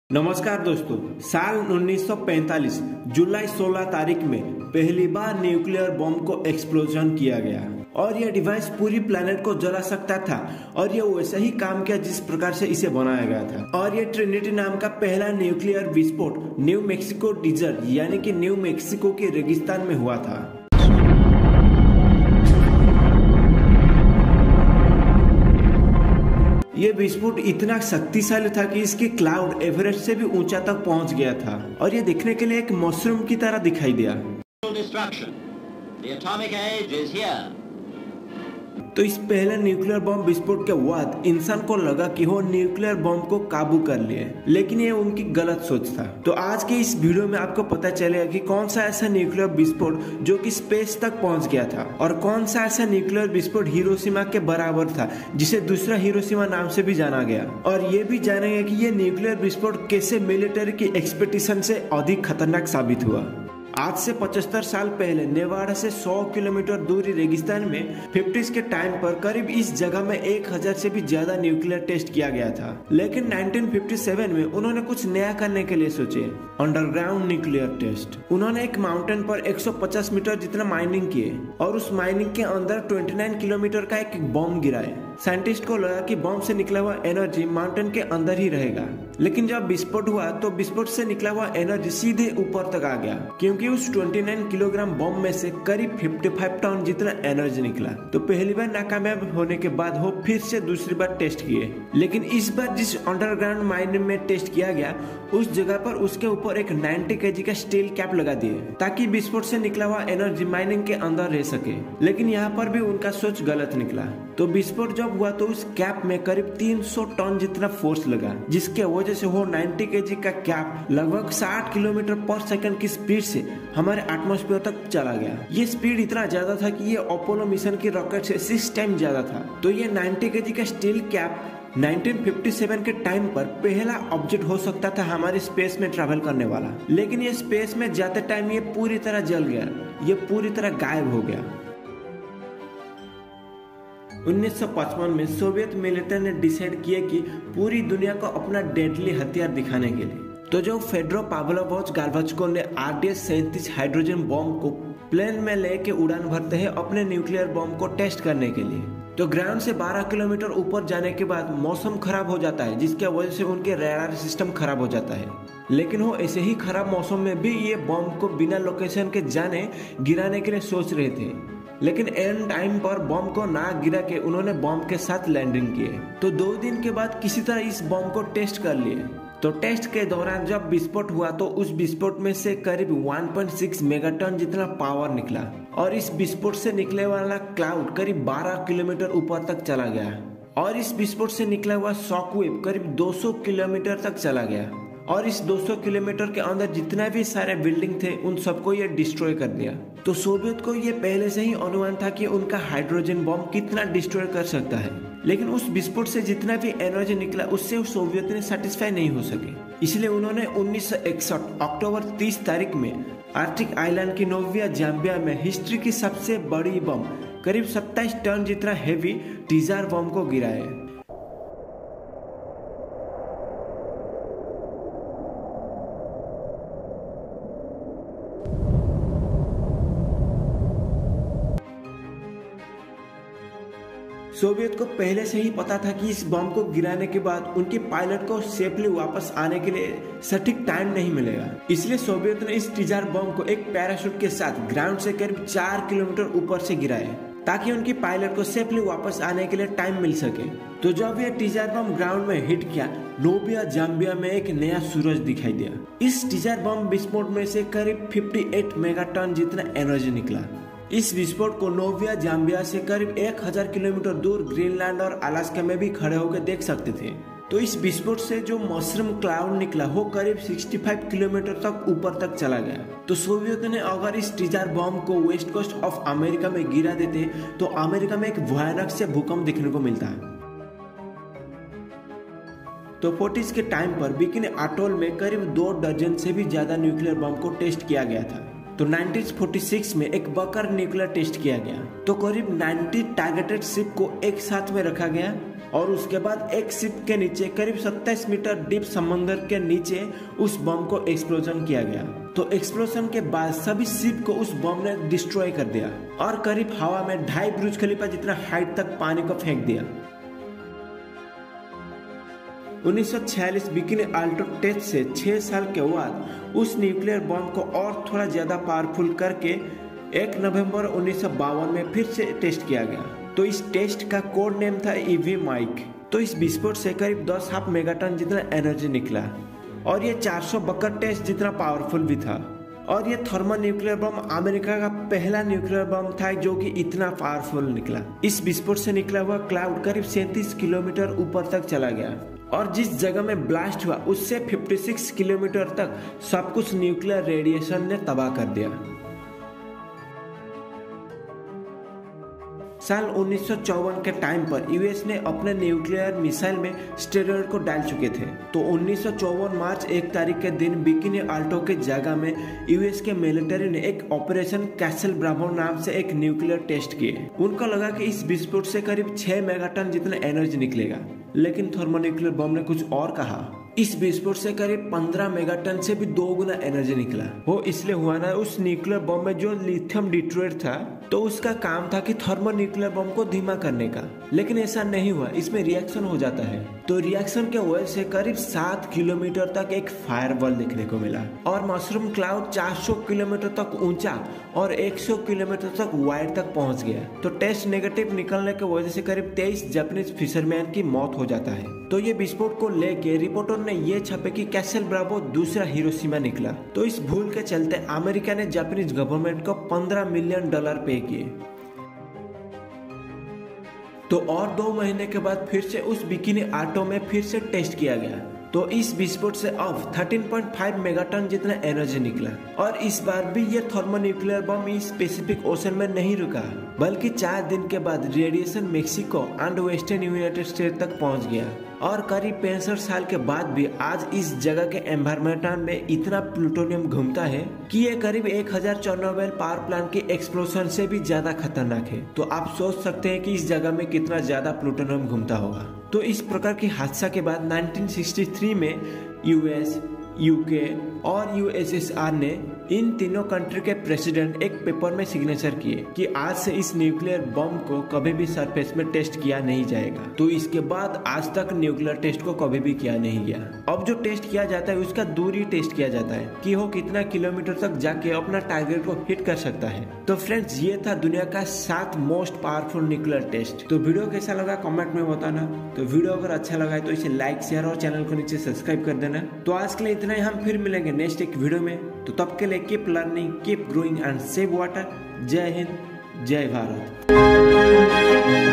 नमस्कार दोस्तों, साल 1945 जुलाई 16 तारीख में पहली बार न्यूक्लियर बॉम्ब को एक्सप्लोजन किया गया और यह डिवाइस पूरी प्लेनेट को जला सकता था और यह वैसा ही काम किया जिस प्रकार से इसे बनाया गया था। और यह ट्रिनिटी नाम का पहला न्यूक्लियर विस्फोट न्यू मैक्सिको डिजर्ट यानी कि न्यू मैक्सिको के रेगिस्तान में हुआ था। ये विस्फोट इतना शक्तिशाली था कि इसकी क्लाउड एवरेस्ट से भी ऊंचा तक पहुंच गया था और ये देखने के लिए एक मशरूम की तरह दिखाई दिया। तो इस पहले न्यूक्लियर बॉम्ब विस्फोट के बाद इंसान को लगा कि वो न्यूक्लियर बॉम्ब को काबू कर लिए, लेकिन ये उनकी गलत सोच था। तो आज के इस वीडियो में आपको पता चलेगा कि कौन सा ऐसा न्यूक्लियर विस्फोट जो कि स्पेस तक पहुंच गया था और कौन सा ऐसा न्यूक्लियर विस्फोट हिरोशिमा के बराबर था जिसे दूसरा हिरोशिमा नाम से भी जाना गया। और ये भी जानेंगे कि ये न्यूक्लियर विस्फोट कैसे मिलिट्री की एक्सपेक्टेशन से अधिक खतरनाक साबित हुआ। आज से 75 साल पहले नेवाडा से 100 किलोमीटर दूरी रेगिस्तान में 50s के टाइम पर करीब इस जगह में 1000 से भी ज्यादा न्यूक्लियर टेस्ट किया गया था। लेकिन 1957 में उन्होंने कुछ नया करने के लिए सोचे, अंडरग्राउंड न्यूक्लियर टेस्ट। उन्होंने एक माउंटेन पर 150 मीटर जितना माइनिंग किए और उस माइनिंग के अंदर 29 किलोमीटर का एक बॉम्ब गिराए। साइंटिस्ट को लगा कि बॉम्ब से निकला हुआ एनर्जी माउंटेन के अंदर ही रहेगा, लेकिन जब विस्फोट हुआ तो विस्फोट से निकला हुआ एनर्जी सीधे ऊपर तक आ गया, क्योंकि उस 29 किलोग्राम बॉम्ब में से करीब 55 टन जितना एनर्जी निकला। तो पहली बार नाकामयाब होने के बाद वो फिर से दूसरी बार टेस्ट किए, लेकिन इस बार जिस अंडरग्राउंड माइनिंग में टेस्ट किया गया उस जगह पर उसके ऊपर एक 90 केजी का स्टील कैप लगा दिए ताकि विस्फोट से निकला हुआ एनर्जी माइनिंग के अंदर रह सके। लेकिन यहाँ पर भी उनका सोच गलत निकला। तो विस्फोट जब हुआ तो उस कैप में करीब 300 टन जितना फोर्स लगा, जिसके वजह से वो 90 केजी का कैप लगभग 60 किलोमीटर पर सेकंड की स्पीड से हमारे एटमॉस्फेयर तक चला गया। ये स्पीड इतना ज्यादा था कि ये अपोलो मिशन की रॉकेट से 6 टाइम ज्यादा था। तो ये 90 केजी का स्टील कैप 1957 के टाइम पर पहला ऑब्जेक्ट हो सकता था हमारे स्पेस में ट्रैवल करने वाला, लेकिन ये स्पेस में जाते टाइम ये पूरी तरह जल गया, ये पूरी तरह गायब हो गया। 1955 में सोवियत मिलिट्री ने डिसाइड किया कि पूरी दुनिया को अपना डेडली हथियार दिखाने के लिए तो जो फेडरो पाव्लोविच गार्बाचेव ने RD-37 हाइड्रोजन बॉम्ब को प्लेन में लेके उड़ान भरते हैं अपने न्यूक्लियर बॉम्ब को टेस्ट करने के लिए। तो ग्राउंड से 12 किलोमीटर ऊपर जाने के बाद मौसम खराब हो जाता है, जिसकी वजह से उनके रडार सिस्टम खराब हो जाता है। लेकिन वो ऐसे ही खराब मौसम में भी ये बॉम्ब को बिना लोकेशन के जाने गिराने के लिए सोच रहे थे, लेकिन एंड टाइम पर बॉम्ब को ना गिरा के उन्होंने बॉम्ब के साथ लैंडिंग किए। तो 2 दिन के बाद किसी तरह इस बॉम्ब को टेस्ट कर लिए। तो टेस्ट के दौरान जब विस्फोट हुआ तो उस विस्फोट में से करीब 1.6 मेगाटन जितना पावर निकला और इस विस्फोट से निकले वाला क्लाउड करीब 12 किलोमीटर ऊपर तक चला गया और इस विस्फोट से निकला हुआ शॉकवेव करीब 200 किलोमीटर तक चला गया और इस 200 किलोमीटर के अंदर जितना भी सारे बिल्डिंग थे उन सबको ये डिस्ट्रॉय कर दिया। तो सोवियत को ये पहले से ही अनुमान था कि उनका हाइड्रोजन बॉम्ब कितना डिस्ट्रॉय कर सकता है, लेकिन उस विस्फोट से जितना भी एनर्जी निकला उससे सोवियत ने सेटिस्फाई नहीं हो सके। इसलिए उन्होंने 1961 अक्टूबर 30 तारीख में आर्कटिक आइलैंड की नोविया जाम्बिया में हिस्ट्री की सबसे बड़ी बम करीब 27 टन जितना हेवी टीजार बम को गिराए। सोवियत को पहले से ही पता था कि इस बम को गिराने के बाद उनके पायलट को सेफली वापस आने के लिए सटीक टाइम नहीं मिलेगा। इसलिए सोवियत ने इस टीजार बम को एक पैराशूट के साथ ग्राउंड से करीब 4 किलोमीटर ऊपर से गिराए ताकि उनके पायलट को सेफली वापस आने के लिए टाइम मिल सके। तो जब यह टीजार बम ग्राउंड में हिट किया, नोविया जाम्बिया में एक नया सूरज दिखाई दिया। इस टीजार बम विस्फोट में से करीब 58 मेगाटन जितना एनर्जी निकला। इस विस्फोट को नोविया जाम्बिया से करीब 1000 किलोमीटर दूर ग्रीनलैंड और अलास्का में भी खड़े होकर देख सकते थे। तो इस विस्फोट से जो मशरूम क्लाउड निकला वो करीब 65 किलोमीटर तक ऊपर तक चला गया। तो सोवियत ने अगर इस टीजार बॉम्ब को वेस्ट कोस्ट ऑफ अमेरिका में गिरा देते तो अमेरिका में एक भयानक से भूकंप देखने को मिलता। तो 40s के टाइम पर बिकिनी अटोल में करीब 2 दर्जन से भी ज्यादा न्यूक्लियर बम को टेस्ट किया गया था। तो 1946 में एक बकर न्यूक्लियर टेस्ट किया गया। तो करीब 90 टारगेटेड शिप को एक साथ में रखा गया और उसके बाद एक शिप के नीचे करीब 27 मीटर डीप समंदर के नीचे उस बम को एक्सप्लोजन किया गया। तो एक्सप्लोजन के बाद सभी शिप को उस बम ने डिस्ट्रॉय कर दिया और करीब हवा में 2.5 बुर्ज खलीफा जितना हाइट तक पानी को फेंक दिया। 1946 बिकिनी आल्टो टेस्ट से 6 साल के बाद उस न्यूक्लियर बम को और थोड़ा ज्यादा पावरफुल करके 1 नवंबर 1952 में फिर से टेस्ट किया गया। तो इस टेस्ट का कोड नेम था ईवी माइक। तो इस विस्फोट से करीब 10 हाफ मेगाटन जितना एनर्जी निकला और ये 400 बकर टेस्ट जितना पावरफुल भी था। और ये थर्मल न्यूक्लियर बम अमेरिका का पहला न्यूक्लियर बम था जो कि इतना पावरफुल निकला। इस विस्फोट से निकला हुआ क्लाउड करीब 37 किलोमीटर ऊपर तक चला गया और जिस जगह में ब्लास्ट हुआ उससे 56 किलोमीटर तक सब कुछ न्यूक्लियर रेडिएशन ने तबाह कर दिया। साल 1954 के टाइम पर यूएस ने अपने न्यूक्लियर मिसाइल में स्टेरॉयड को डाल चुके थे। तो 1954 मार्च 1 तारीख के दिन बिकिनी आल्टो के जगह में यूएस के मिलिट्री ने एक ऑपरेशन कैसल ब्रावो नाम से एक न्यूक्लियर टेस्ट किए। उनको लगा कि इस विस्फोट से करीब 6 मेगाटन जितना एनर्जी निकलेगा, लेकिन थर्मोन्यूक्लियर बम ने कुछ और कहा। इस विस्फोट से करीब 15 मेगाटन से भी 2 गुना एनर्जी निकला। वो इसलिए हुआ ना, उस न्यूक्लियर बम में जो लिथियम डिट्रोइड था तो उसका काम था कि थर्मोन्यूक्लियर बम को धीमा करने का, लेकिन ऐसा नहीं हुआ। इसमें रिएक्शन हो जाता है। तो रिएक्शन के वजह से करीब 7 किलोमीटर तक एक फायरवॉल देखने को मिला और मशरूम क्लाउड 400 किलोमीटर तक ऊंचा और 100 किलोमीटर तक वाइड तक पहुंच गया। तो टेस्ट नेगेटिव निकलने की वजह से करीब 23 जापानीज फिशरमैन की मौत हो जाता है। तो ये विस्फोट को लेके रिपोर्टर ने ये छापे कि कैसल ब्रावो दूसरा हिरोशिमा निकला। तो इस भूल के चलते अमेरिका ने जापानीज गवर्नमेंट को $15 मिलियन पे किए। तो और 2 महीने के बाद फिर से उस बिकिनी आल्टो में फिर से टेस्ट किया गया। तो इस विस्फोट से अब 13.5 मेगाटन जितना एनर्जी निकला और इस बार भी ये थर्मोन्यूक्लियर बम इस पैसिफिक ओशन में नहीं रुका, बल्कि 4 दिन के बाद radiation Mexico and western United State तक पहुंच गया। और करीब 65 साल के बाद भी आज इस जगह के एनवायरमेंट में इतना प्लूटोनियम घूमता है कि ये करीब 1000 चेर्नोबिल पावर प्लांट के एक्सप्लोजन से भी ज्यादा खतरनाक है। तो आप सोच सकते हैं कि इस जगह में कितना ज्यादा प्लूटोनियम घूमता होगा। तो इस प्रकार की हादसा के बाद 1963 में यूएस, यूके और यूएसएसआर ने इन तीनों कंट्री के प्रेसिडेंट एक पेपर में सिग्नेचर किए कि आज से इस न्यूक्लियर बम को कभी भी सरफेस में टेस्ट किया नहीं जाएगा। तो इसके बाद आज तक न्यूक्लियर टेस्ट को कभी भी किया नहीं गया। अब जो टेस्ट किया जाता है उसका दूरी टेस्ट किया जाता है कि वो कितना किलोमीटर तक जाके अपना टारगेट को हिट कर सकता है। तो फ्रेंड्स, ये था दुनिया का 7 मोस्ट पावरफुल न्यूक्लियर टेस्ट। तो वीडियो कैसा लगा कमेंट में बताना। तो वीडियो अगर अच्छा लगा है तो इसे लाइक, शेयर और चैनल को नीचे सब्सक्राइब कर देना। तो आज के लिए इतना ही, हम फिर मिलेंगे नेक्स्ट एक वीडियो में। तो तब के लिए keep learning, keep growing and save water. जय हिंद, जय भारत।